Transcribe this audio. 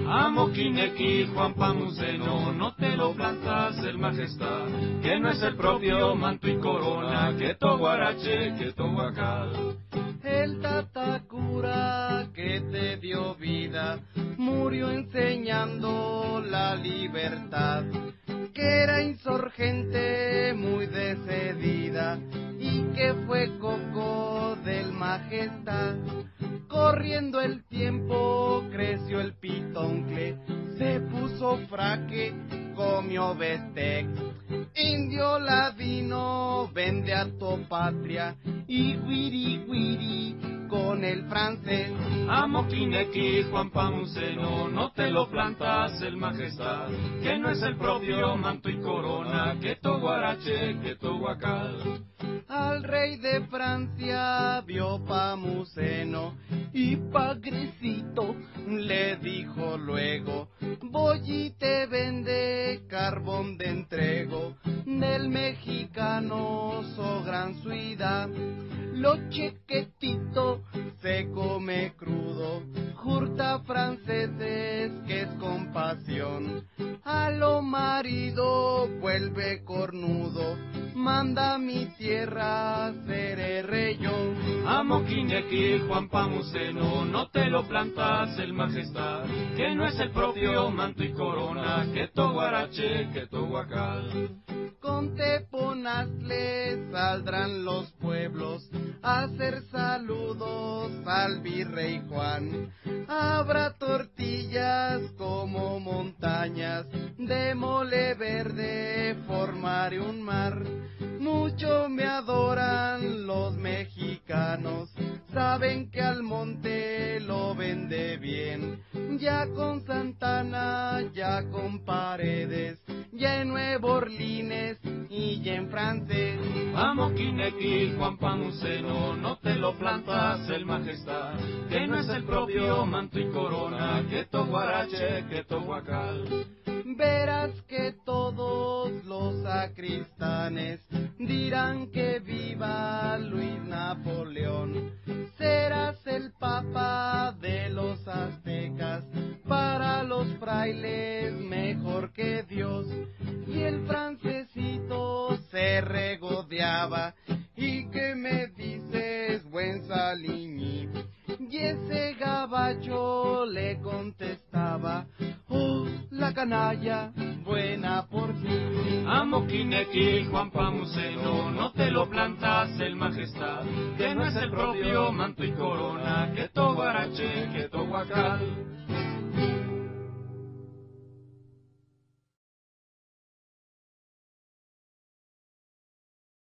Amoquinequi, Juan Pamuceno, no te lo plantas el majestad, que no es el propio manto y corona, que Toguarache, que Tohuacal. El Tatacura que te dio vida, murió enseñando la libertad, que era insurgente muy decidida y que fue coco del majestad. Corriendo el tiempo creció el pitoncle, se puso fraque, comió bistec. Indio ladino vende a tu patria y guiri guiri con el francés. Amoquinequi, Juan Pamuceno, no te lo plantas el majestad, que no es el propio manto y corona, que Toguarache, que Tohuacal. Al rey de Francia vio Pamuceno y Pagrecito le dijo luego: voy y te vende carbón de entrego del mexicano so gran suida. Lo chequetito se come crudo, jurta franceses que es compasión. A lo marido vuelve cornudo, manda mi tierra seré reyón. Amoquinequi, Juan Pamuceno, no te lo plantas el majestad, que no es el propio manto y corona, que Toguarache, que Tohuacal. Con Teponazle saldrán los pueblos a hacer saludos al virrey Juan. Habrá tortillas como montañas, de mole verde formaré un mar. Mucho me adoran los mexicanos, saben que al monte lo vende bien. Ya con Santana, ya con Paredes, ya en Nuevo Orleans y ya en francés. Amoquinequi, Juan Pamuceno, no te lo plantas el majestad, que no es el propio manto y corona, que Toguarache, que Tohuacal. Verás que todos los sacristanes dirán que viva Luis Napoleón. Serás el papa de los aztecas, para los frailes mejor que Dios. Y el francesito se regodeaba: ¿y qué me dices, buen Saliñi? Y ese gabacho le contestaba: oh, la canalla, buena por ti. Amoquinequi, Juan Pamuceno, no te lo plantas el majestad, que no es el propio manto y corona, que Toguarache, que Tohuacal.